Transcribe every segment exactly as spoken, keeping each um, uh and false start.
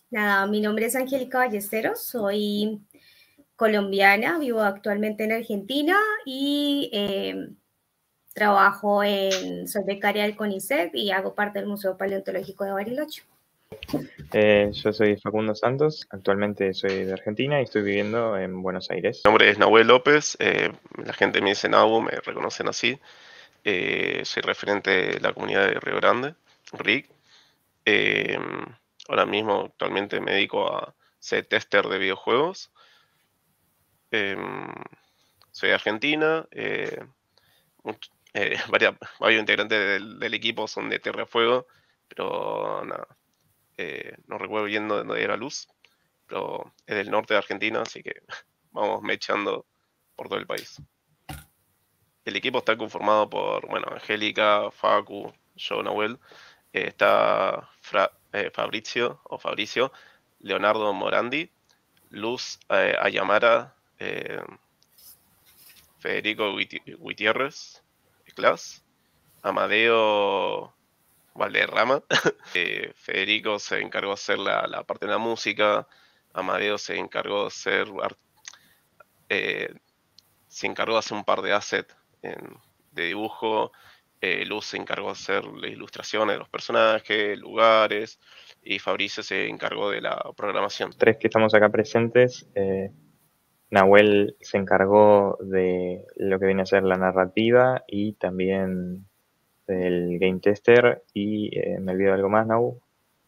Nada, mi nombre es Angélica Ballesteros, soy colombiana, vivo actualmente en Argentina y eh, trabajo en, soy becaria del CONICET y hago parte del Museo Paleontológico de Bariloche. Eh, yo soy Facundo Santos, actualmente soy de Argentina y estoy viviendo en Buenos Mi Aires. nombre es Nahuel López, eh, la gente me dice Nahu, me reconocen así. Eh, soy referente de la comunidad de Río Grande, R I C. Eh, Ahora mismo actualmente me dedico a ser tester de videojuegos. Eh, Soy de Argentina, eh, much- eh, varias- varios integrantes del, del equipo son de Tierra del Fuego, pero nada, eh, no recuerdo bien dónde era Luz, pero es del norte de Argentina, así que vamos mechando por todo el país. El equipo está conformado por, bueno, Angélica, Facu, yo, Nahuel. Eh, está Fra- eh, Fabrizio o Fabricio, Leonardo Morandi, Luz eh, Ayamara, eh, Federico Guiti- Gutiérrez, Clas, Amadeo Valderrama. Eh, Federico se encargó de hacer la, la parte de la música. Amadeo se encargó de hacer ar- eh, se encargó de hacer un par de assets en- de dibujo. Eh, Luz se encargó de hacer las ilustraciones de los personajes, lugares, y Fabricio se encargó de la programación. Tres que estamos acá presentes, eh, Nahuel se encargó de lo que viene a ser la narrativa y también del game tester y eh, me olvido de algo más, Nahu.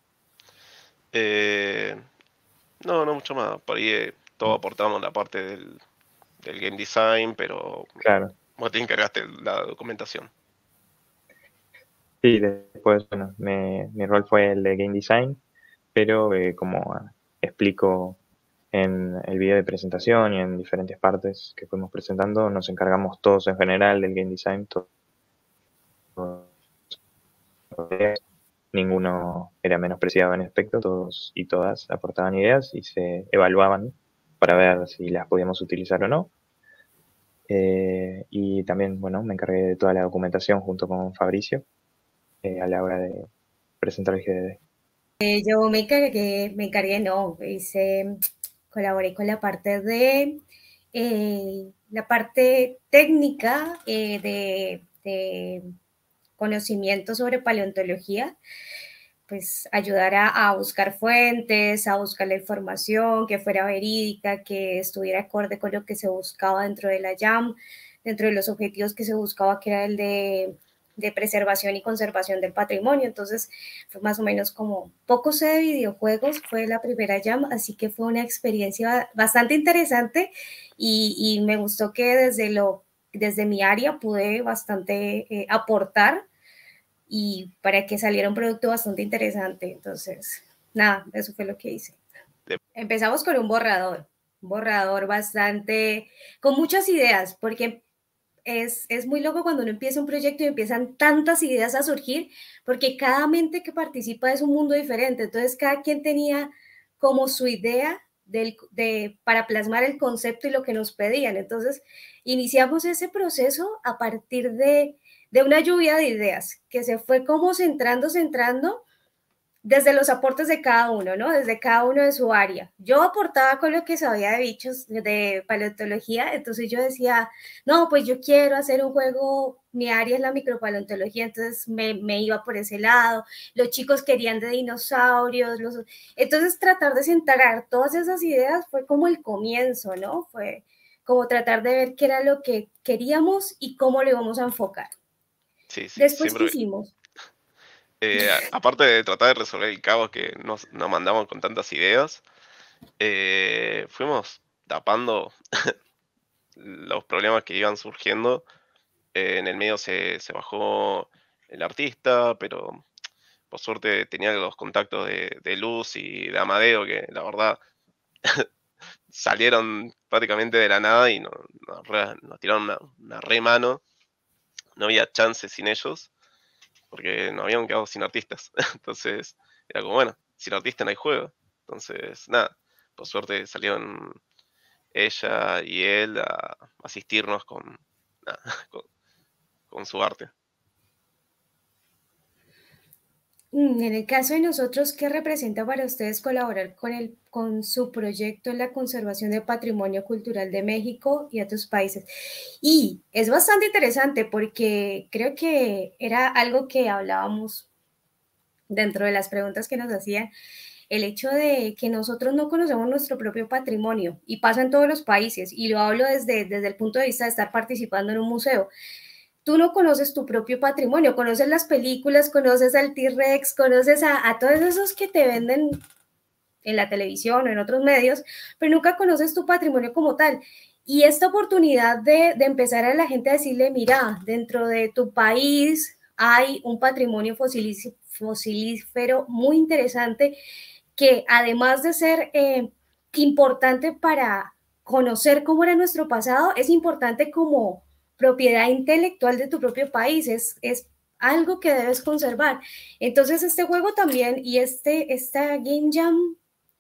Eh, no, no mucho más. Por ahí eh, todo aportamos la parte del, del game design, pero Claro, vos te encargaste de la documentación. sí, después, bueno, me- mi rol fue el de game design, pero eh, como ah, explico en el video de presentación y en diferentes partes que fuimos presentando, nos encargamos todos en general del game design, todos, ninguno era menospreciado en aspecto, todos y todas aportaban ideas y se evaluaban para ver si las podíamos utilizar o no. Eh, y también, bueno, me encargué de toda la documentación junto con Fabricio eh, a la hora de presentar el G D D. Eh, yo me encargué, me encargué, no, hice, colaboré con la parte de, eh, la parte técnica eh, de, de conocimiento sobre paleontología, pues ayudar a, a, buscar fuentes, a buscar la información que fuera verídica, que estuviera acorde con lo que se buscaba dentro de la jam, dentro de los objetivos que se buscaba, que era el de, de preservación y conservación del patrimonio. Entonces, fue más o menos como, poco sé de videojuegos, fue la primera jam, así que fue una experiencia bastante interesante y, y me gustó que desde, lo, desde mi área pude bastante eh, aportar y para que saliera un producto bastante interesante. Entonces, nada, eso fue lo que hice. De- Empezamos con un borrador, un borrador bastante, con muchas ideas, porque es, es muy loco cuando uno empieza un proyecto y empiezan tantas ideas a surgir, porque cada mente que participa es un mundo diferente, entonces cada quien tenía como su idea del, de, para plasmar el concepto y lo que nos pedían. Entonces, iniciamos ese proceso a partir de, de una lluvia de ideas que se fue como centrando, centrando desde los aportes de cada uno, ¿no? Desde cada uno de su área. Yo aportaba con lo que sabía de bichos, de paleontología, entonces yo decía, no, pues yo quiero hacer un juego, mi área es la micropaleontología, entonces me, me iba por ese lado, los chicos querían de dinosaurios, los... entonces tratar de centrar todas esas ideas fue como el comienzo, ¿no? Fue como tratar de ver qué era lo que queríamos y cómo lo íbamos a enfocar. sí, sí, Después, ¿qué siempre. hicimos? Eh, a- aparte de tratar de resolver el caos que nos, nos mandamos con tantas ideas, eh, fuimos tapando los problemas que iban surgiendo. Eh, en el medio se, se bajó el artista, pero por suerte tenía los contactos de, de Luz y de Amadeo, que la verdad salieron prácticamente de la nada y nos, nos re- nos tiraron una, una re mano. No había chance sin ellos, porque nos habíamos quedado sin artistas. Entonces, era como, bueno, sin artista no hay juego. Entonces, nada, por suerte salieron ella y él a asistirnos con, nada, con, con su arte. Mm, En el caso de nosotros, ¿qué representa para ustedes colaborar con el, con su proyecto en la conservación del patrimonio cultural de México y otros países? Y es bastante interesante porque creo que era algo que hablábamos dentro de las preguntas que nos hacían, el hecho de que nosotros no conocemos nuestro propio patrimonio y pasa en todos los países y lo hablo desde, desde el punto de vista de estar participando en un museo. Tú no conoces tu propio patrimonio, conoces las películas, conoces al T-Rex, conoces a, a todos esos que te venden en la televisión o en otros medios, pero nunca conoces tu patrimonio como tal. Y esta oportunidad de, de empezar a la gente a decirle, mira, dentro de tu país hay un patrimonio fosilífero muy interesante que además de ser eh, importante para conocer cómo era nuestro pasado, es importante como propiedad intelectual de tu propio país, es, es algo que debes conservar. Entonces este juego también y este, esta Game Jam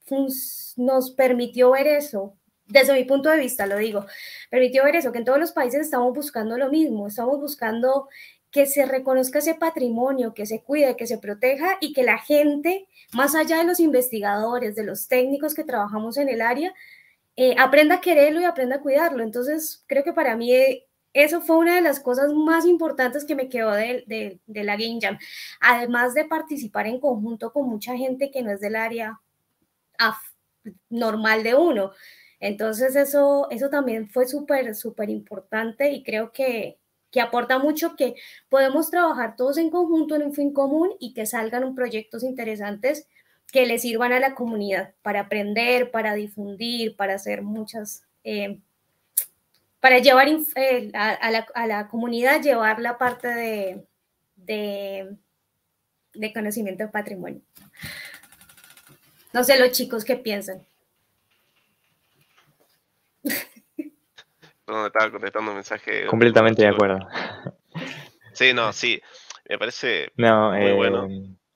nos permitió ver eso, desde mi punto de vista lo digo, permitió ver eso, que en todos los países estamos buscando lo mismo, estamos buscando que se reconozca ese patrimonio, que se cuide, que se proteja y que la gente, más allá de los investigadores, de los técnicos que trabajamos en el área, eh, aprenda a quererlo y aprenda a cuidarlo. Entonces, creo que para mí eh, eso fue una de las cosas más importantes que me quedó de, de, de la Game Jam, además de participar en conjunto con mucha gente que no es del área normal de uno. Entonces eso, eso también fue súper, súper importante y creo que, que aporta mucho que podemos trabajar todos en conjunto en un fin común y que salgan proyectos interesantes que le sirvan a la comunidad para aprender, para difundir, para hacer muchas, eh, para llevar eh, a, a, la, a, la, comunidad, llevar la parte de, de, de conocimiento de patrimonio. No sé los chicos qué piensan. Perdón, estaba contestando un mensaje. De Completamente de acuerdo. Sí, no, sí. Me parece no, muy eh... bueno.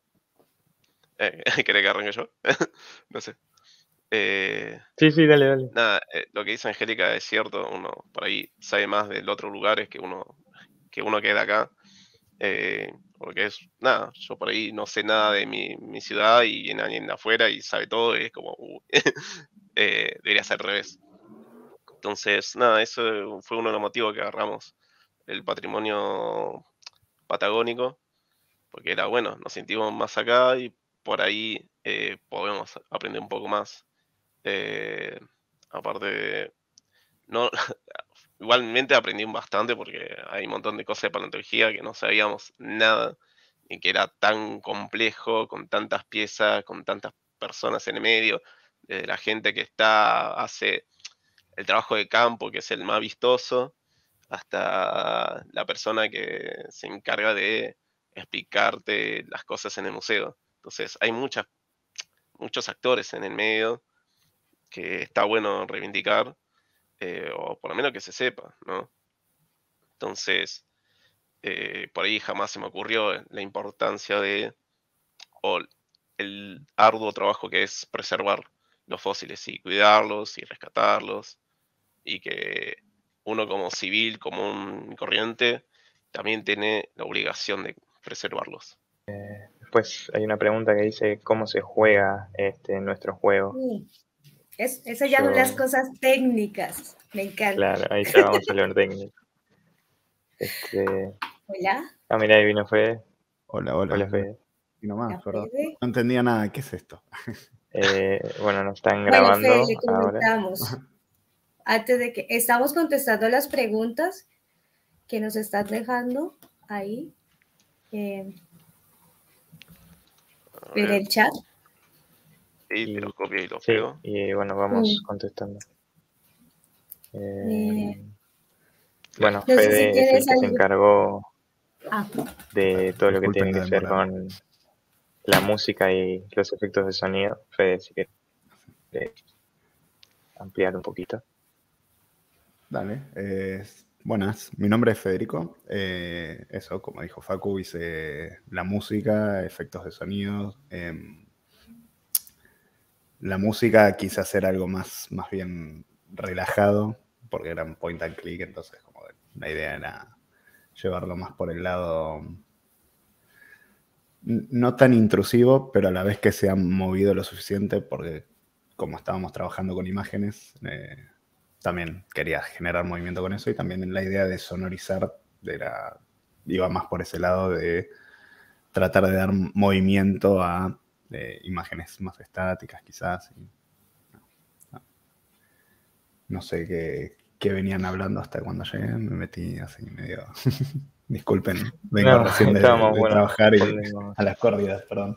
Eh, ¿Querés que arranque yo? No sé. Eh, sí, sí, dale, dale. Nada, eh, lo que dice Angélica es cierto. Uno por ahí sabe más del otro lugar es que uno, que uno queda acá. Eh, porque es, nada, yo por ahí no sé nada de mi, mi ciudad y viene alguien de afuera y sabe todo y es como, uh, eh, debería ser al revés. Entonces, nada, eso fue uno de los motivos que agarramos el patrimonio patagónico, porque era bueno, nos sentimos más acá y por ahí eh, podemos aprender un poco más. Eh, aparte de, no, igualmente aprendí bastante porque hay un montón de cosas de paleontología que no sabíamos nada y que era tan complejo, con tantas piezas, con tantas personas en el medio, desde la gente que está, hace el trabajo de campo, que es el más vistoso, hasta la persona que se encarga de explicarte las cosas en el museo. Entonces hay muchas, muchos actores en el medio que está bueno reivindicar, eh, o por lo menos que se sepa, ¿no? Entonces, eh, por ahí jamás se me ocurrió la importancia de, o el arduo trabajo que es preservar los fósiles y cuidarlos y rescatarlos, y que uno como civil, como un corriente, también tiene la obligación de preservarlos. Eh, después hay una pregunta que dice cómo se juega este nuestro juego. Sí. Es, eso ya Yo... son las cosas técnicas, me encanta. Claro, ahí ya vamos a hablar técnico. Este... Hola. Ah, mira, ahí vino Fede. Hola, hola. Hola, Fede. Y nomás, perdón. No entendía nada. ¿Qué es esto? Eh, bueno, nos están grabando bueno, Fede, le comentamos. Ahora. Antes de que estamos contestando las preguntas que nos están dejando ahí eh, en el chat. Sí, te lo copio y lo sí, pego. Y bueno, vamos sí. contestando. Eh, eh, bueno, no Fede sé si es el que algo. se encargó ah. de todo lo que Disculpen tiene que ver con la música y los efectos de sonido. Fede, si quieres eh, ampliar un poquito. Dale. Eh, buenas, mi nombre es Federico. Eh, eso, como dijo Facu, hice la música, efectos de sonido. Eh, la música quise hacer algo más, más bien relajado, porque era un point and click, entonces como la idea era llevarlo más por el lado no tan intrusivo, pero a la vez que se ha movido lo suficiente, porque como estábamos trabajando con imágenes, eh, también quería generar movimiento con eso, y también la idea de sonorizar de la, iba más por ese lado de tratar de dar movimiento a eh, imágenes más estáticas quizás. Y, no, no. no sé qué, qué venían hablando hasta cuando llegué, me metí así medio... Disculpen, vengo No, recién de, estábamos, de bueno, trabajar y respondimos. a las corridas, perdón.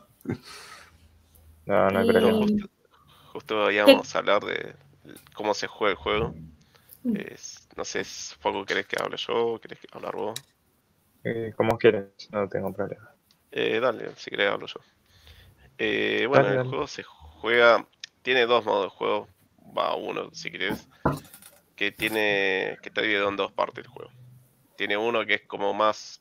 No, no hay Y- problema. Justo, justo ¿Qué? íbamos a hablar de cómo se juega el juego. Es- no sé, si Facu, ¿querés que hable yo? ¿Querés que hablar vos? Eh, como quieras, no tengo problema. Eh, dale, si querés hablo yo. Eh, bueno, Dale, el dale. juego se juega, tiene dos modos de juego, va uno si querés, que tiene, que está dividido en dos partes el juego. Tiene uno que es como más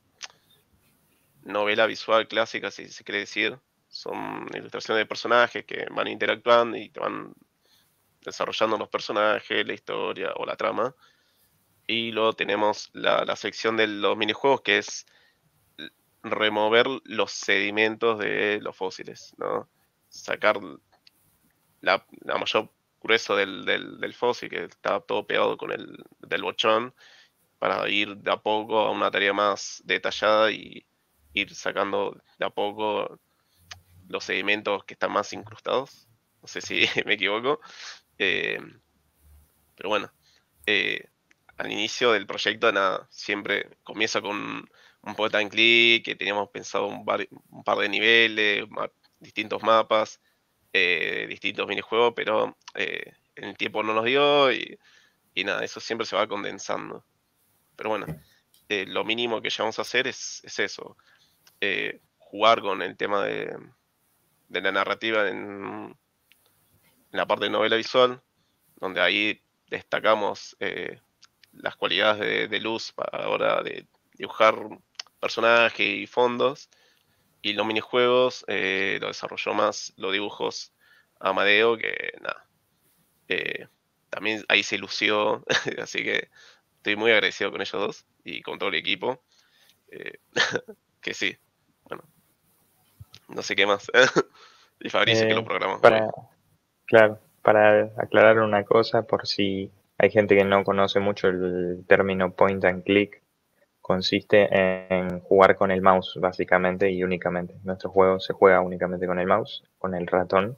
novela visual clásica, si se quiere decir. Son ilustraciones de personajes que van interactuando y te van desarrollando los personajes, la historia o la trama. Y luego tenemos la, la sección de los minijuegos, que es remover los sedimentos de los fósiles, ¿no? Sacar la, la mayor grueso del, del, del fósil, que está todo pegado con el del bochón, para ir de a poco a una tarea más detallada y ir sacando de a poco los sedimentos que están más incrustados. No sé si me equivoco. Eh, pero bueno, eh, al inicio del proyecto, nada, siempre comienza con un point and click, que teníamos pensado un, vari- un par de niveles, ma- distintos mapas, eh, distintos minijuegos, pero eh, el tiempo no nos dio y, y nada, eso siempre se va condensando. Pero bueno, eh, lo mínimo que llevamos a hacer es, es eso, eh, jugar con el tema de, de la narrativa en, en la parte de novela visual, donde ahí destacamos eh, las cualidades de, de luz para la hora de dibujar personajes y fondos. Y los minijuegos eh, lo desarrolló más los dibujos Amadeo, que nada. eh, también ahí se lució, así que estoy muy agradecido con ellos dos y con todo el equipo. eh, que sí, bueno, no sé qué más. Y Fabricio, que lo Eh, programó hoy. para, claro, para aclarar una cosa, por si hay gente que no conoce mucho el término point and click, consiste en jugar con el mouse básicamente y únicamente. Nuestro juego se juega únicamente con el mouse, con el ratón,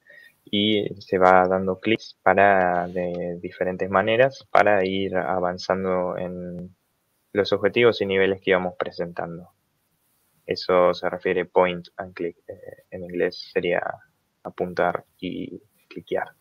y se va dando clics para de diferentes maneras para ir avanzando en los objetivos y niveles que íbamos presentando. Eso se refiere point and click. Eh, en inglés sería apuntar y cliquear.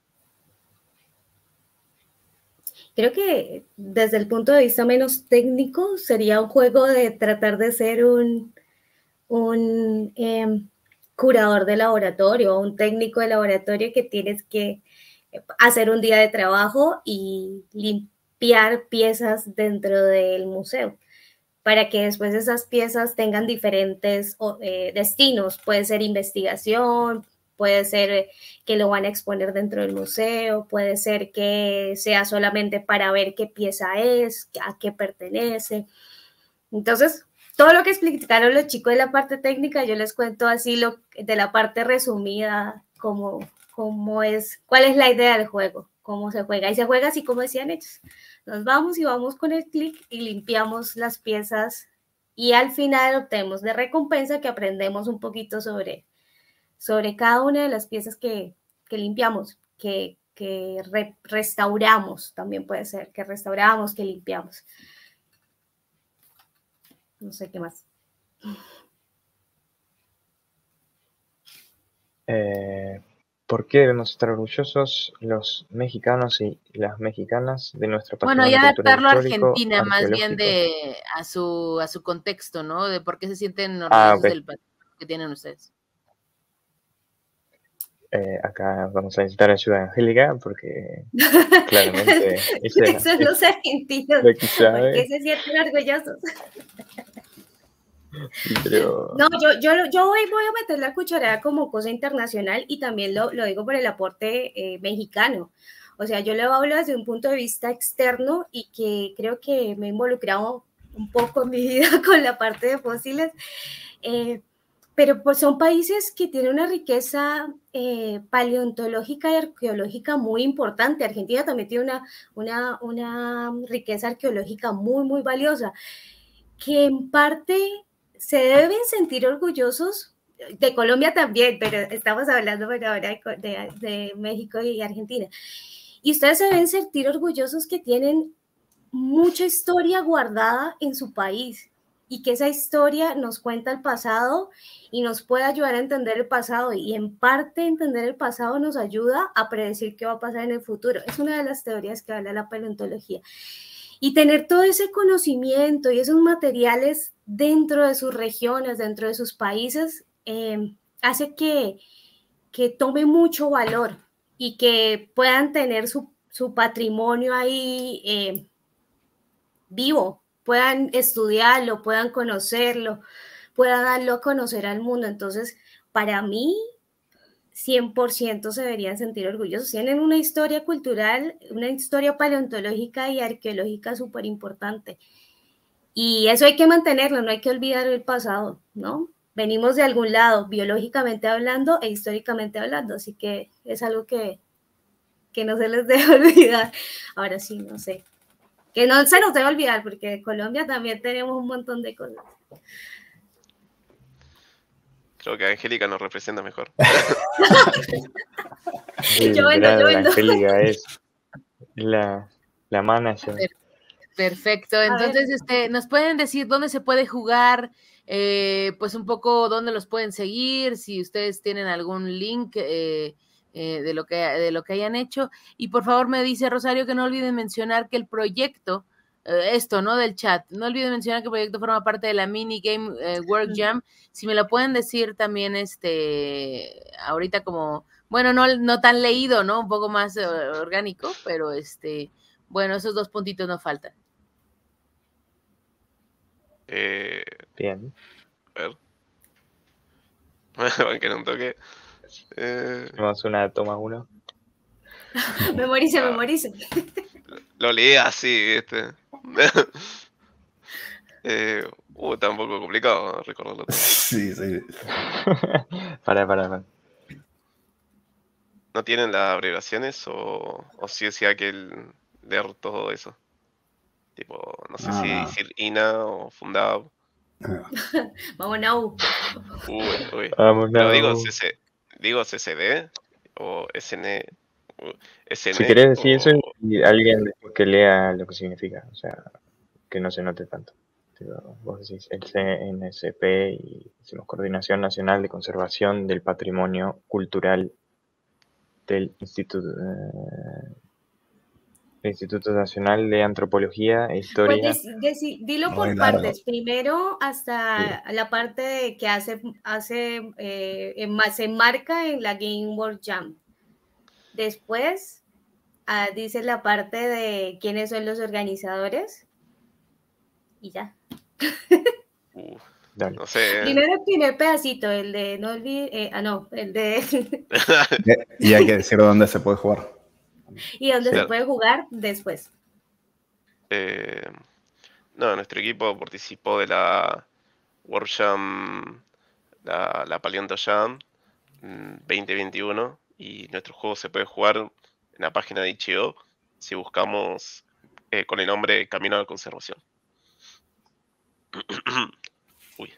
Creo que desde el punto de vista menos técnico sería un juego de tratar de ser un, un eh, curador de laboratorio o un técnico de laboratorio que tienes que hacer un día de trabajo y limpiar piezas dentro del museo para que después esas piezas tengan diferentes eh, destinos. Puede ser investigación, puede ser que lo van a exponer dentro del museo, puede ser que sea solamente para ver qué pieza es, a qué pertenece. Entonces, todo lo que explicaron los chicos de la parte técnica, yo les cuento así lo de la parte resumida, cómo, cómo es, cuál es la idea del juego, cómo se juega. Y se juega así como decían ellos. Nos vamos y vamos con el clic y limpiamos las piezas y al final obtenemos de recompensa que aprendemos un poquito sobre, sobre cada una de las piezas que, que limpiamos, que, que re, restauramos, también puede ser, que restauramos, que limpiamos. No sé qué más. Eh, ¿Por qué debemos estar orgullosos los mexicanos y las mexicanas de nuestro Bueno, patrimonio y cultural adaptarlo a histórico, Argentina, más bien arqueológico? de a su, a su contexto, ¿no? De por qué se sienten Ah, orgullosos ok. del patrimonio que tienen ustedes. Eh, acá vamos a necesitar ayuda de Angélica porque claramente ella Esos son los argentinos. la que ¿Por sabe. qué se sienten orgullosos? Sí, pero... No, yo, yo, yo voy, voy a meter la cucharada como cosa internacional y también lo, lo digo por el aporte eh, mexicano. O sea, yo lo hablo desde un punto de vista externo y que creo que me he involucrado un poco en mi vida con la parte de fósiles. Eh, pero pues son países que tienen una riqueza eh, paleontológica y arqueológica muy importante. Argentina también tiene una, una, una riqueza arqueológica muy, muy valiosa, que en parte se deben sentir orgullosos, de Colombia también, pero estamos hablando bueno, ahora de, de, de México y Argentina. Y ustedes se deben sentir orgullosos que tienen mucha historia guardada en su país y que esa historia nos cuenta el pasado y nos puede ayudar a entender el pasado, y en parte entender el pasado nos ayuda a predecir qué va a pasar en el futuro. Es una de las teorías que habla la paleontología. Y tener todo ese conocimiento y esos materiales dentro de sus regiones, dentro de sus países, eh, hace que, que tome mucho valor y que puedan tener su, su patrimonio ahí eh, vivo, puedan estudiarlo, puedan conocerlo, puedan darlo a conocer al mundo. Entonces, para mí, cien por ciento se deberían sentir orgullosos. Tienen una historia cultural, una historia paleontológica y arqueológica súper importante. Y eso hay que mantenerlo, no hay que olvidar el pasado, ¿no? Venimos de algún lado, biológicamente hablando e históricamente hablando, así que es algo que, que no se les debe olvidar. Ahora sí, no sé. Que no se nos debe olvidar, porque de Colombia también tenemos un montón de cosas. Creo que Angélica nos representa mejor. Sí, Yo vendo, literal, yo vendo. Angélica es la, la manager. Perfecto. Entonces, este, ¿nos pueden decir dónde se puede jugar? Eh, pues un poco dónde los pueden seguir, si ustedes tienen algún link eh, eh, de lo que, de lo que hayan hecho. Y por favor me dice Rosario que no olviden mencionar que el proyecto, eh, esto, ¿no? Del chat, no olviden mencionar que el proyecto forma parte de la Mini Game eh, Work Jam. Si me lo pueden decir también, este, ahorita como, bueno, no, no tan leído, ¿no? Un poco más eh, orgánico, pero este, bueno, esos dos puntitos no faltan. Eh, Bien. a ver. Bueno, que no toque. Eh, Tenemos una toma uno. Memorice, Ah. memorice. lo leí así, ¿viste? eh, uh, está un poco complicado recordarlo todo. Sí, sí. Para, para, para. ¿No tienen las abreviaciones o, o sí decía que el leer todo eso? Tipo, no sé No, si no. decir I N A o Fundab. Vamos, no. Uy, uy. Vamos, Pero no. digo, C C, digo C C D o S N. uh, S N Si querés decir eso, o... y alguien después que lea lo que significa, o sea, que no se note tanto. Pero vos decís el C N S P y decimos Coordinación Nacional de Conservación del Patrimonio Cultural del Instituto, eh, Instituto Nacional de Antropología e Historia. Pues dec- dec- dilo por Muy largo. partes. Primero hasta la parte de que hace, hace eh, en ma- se enmarca en la Game World Jam. Después ah, dice la parte de quiénes son los organizadores. Y ya. uh, Dale. no sé. Primero el primer pedacito, el de no olvide, eh, ah no, el de Y hay que decir dónde se puede jugar. y dónde Claro. se puede jugar después. Eh, no, nuestro equipo participó de la World Jam, la, la Paleonto Jam mm, veinte veintiuno, y nuestro juego se puede jugar en la página de itch punto io si buscamos eh, con el nombre Camino a la Conservación. Uy.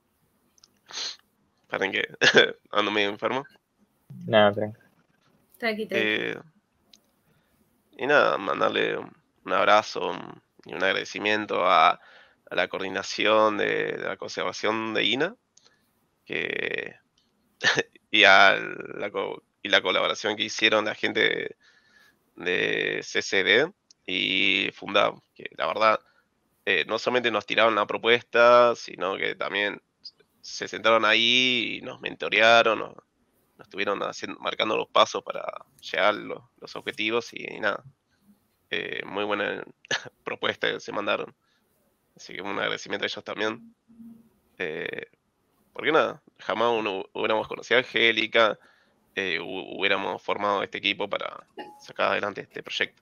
Paren que ando medio enfermo. Nada, tranqui. Tranqui, tranqui. Eh, y nada, mandarle un, un abrazo un- y un agradecimiento a, a la coordinación de, de la conservación de I N A que, y, a la, co- y la colaboración que hicieron la gente de, de C C D y Fundab, que la verdad eh, no solamente nos tiraron la propuesta, sino que también se sentaron ahí y nos mentorearon, nos, nos estuvieron haciendo, marcando los pasos para llegar a los, los objetivos y, y nada. Eh, muy buena propuesta que se mandaron. Así que un agradecimiento a ellos también. Eh, porque nada, jamás uno, hubiéramos conocido a Angélica, eh, hu- hubiéramos formado este equipo para sacar adelante este proyecto.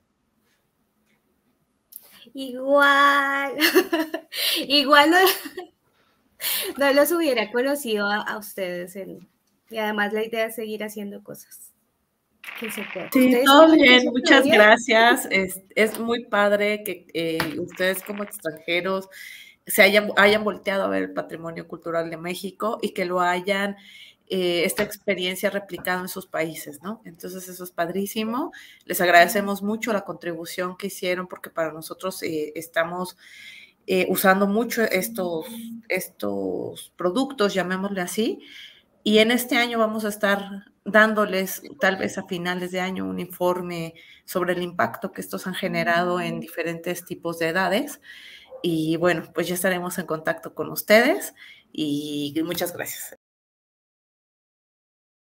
Igual. Igual no. No los hubiera conocido a, a ustedes. En, y además la idea es seguir haciendo cosas. Que se pueda. Sí, todo bien, muchas gracias. Es, es muy padre que eh, ustedes como extranjeros se hayan, hayan volteado a ver el patrimonio cultural de México y que lo hayan, eh, esta experiencia replicada en sus países, ¿no? Entonces eso es padrísimo. Les agradecemos mucho la contribución que hicieron porque para nosotros eh, estamos eh, usando mucho estos, estos productos, llamémosle así, y en este año vamos a estar dándoles, tal vez a finales de año, un informe sobre el impacto que estos han generado en diferentes tipos de edades. Y bueno, pues ya estaremos en contacto con ustedes y muchas gracias.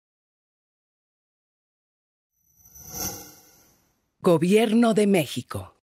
Gobierno de México.